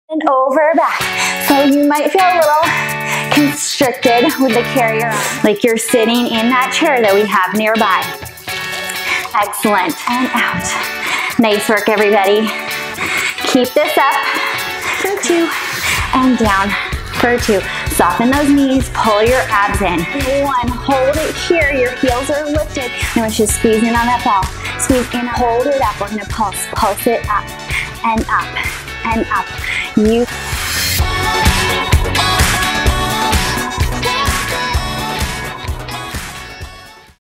and over, back. So you might feel a little constricted with the carrier, like you're sitting in that chair that we have nearby. Excellent, and out. Nice work, everybody. Keep this up for 2, and down for 2. Soften those knees, pull your abs in. 1, hold it here, your heels are lifted. I want you to squeeze in on that ball. Squeeze in, hold it up. We're gonna pulse it up, and up, and up.